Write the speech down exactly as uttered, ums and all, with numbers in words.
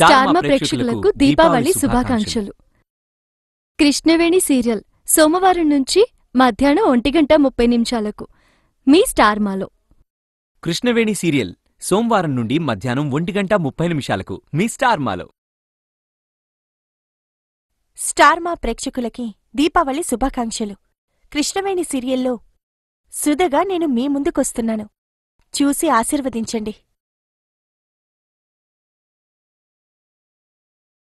స్టార్మా ప్రేక్షకులకు దీపావళి శుభాకాంక్షలు. కృష్ణవేణి సీరియల్ సోమవారం నుంచి మధ్యాహ్నం ఒంటి గంట ముప్పై నిమిషాలకు మీ స్టార్మాలో. కృష్ణవేణి సీరియల్ సోమవారం నుండి మధ్యాహ్నం ఒంటి గంట ముప్పై నిమిషాలకు మీ స్టార్మాలో. స్టార్మా ప్రేక్షకులకి దీపావళి శుభాకాంక్షలు. కృష్ణవేణి సీరియల్లో సుధగా నేను మీ ముందుకొస్తున్నాను. చూసి ఆశీర్వదించండి.